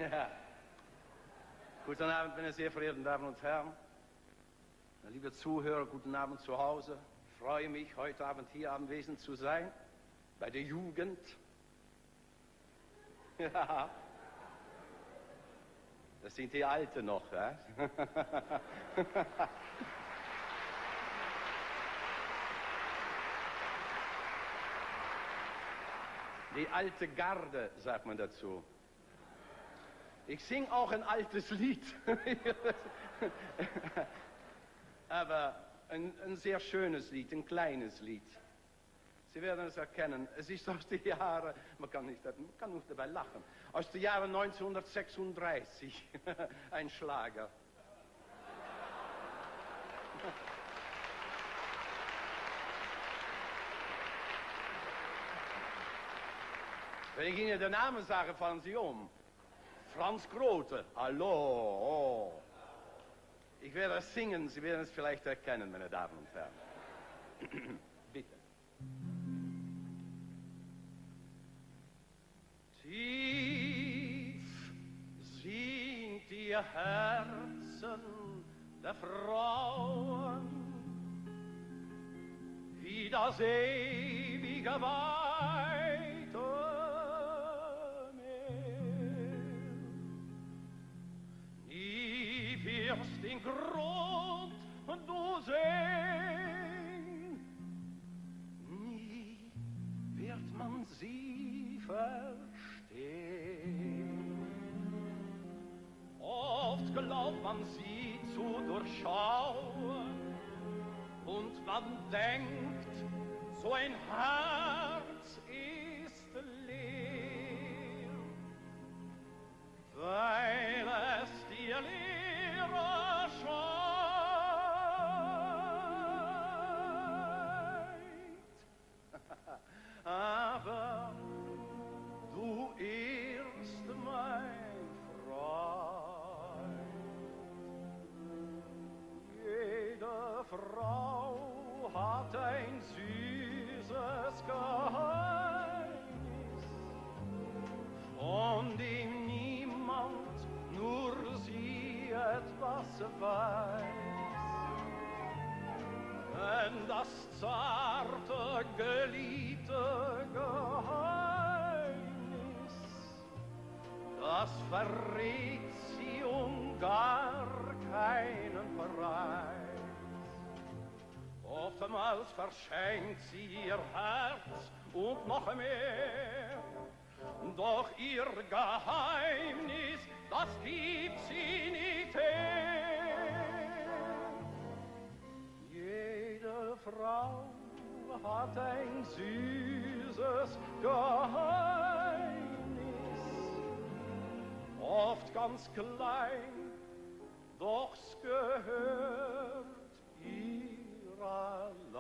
Ja. Guten Abend, meine sehr verehrten Damen und Herren. Liebe Zuhörer, guten Abend zu Hause. Ich freue mich, heute Abend hier anwesend zu sein, bei der Jugend. Ja. Das sind die Alten noch, ja? Die alte Garde, sagt man dazu. Ich singe auch ein altes Lied. Aber ein sehr schönes Lied, ein kleines Lied. Sie werden es erkennen. Es ist aus den Jahren, man kann nicht dabei lachen, aus den Jahren 1936, ein Schlager. Wenn ich Ihnen den Namen sage, fallen Sie um. Franz Grote, hallo. Oh. Ich werde es singen, Sie werden es vielleicht erkennen, meine Damen und Herren. Bitte. Tief sind die Herzen der Frauen wie das ewige weite Meer. Nie wirst den Grund du sehen, nie wird man sie verstehen. Oft glaubt man sie zu durchschauen und man denkt, so ein Herz ist leer, weil es dir leerer scheint. Aber du irrst, mein Freund. Jede Frau hat ein süßes Geheimnis, von dem niemand, nur sie etwas weiß. Denn das zarte, geliebte Geheimnis, das verrät sie um gar keinen Preis. Oftmals verschenkt sie ihr Herz und noch mehr, doch ihr Geheimnis, das gibt sie nicht her. Jede Frau hat ein süßes Geheimnis, oft ganz doch es gehört ihr allein.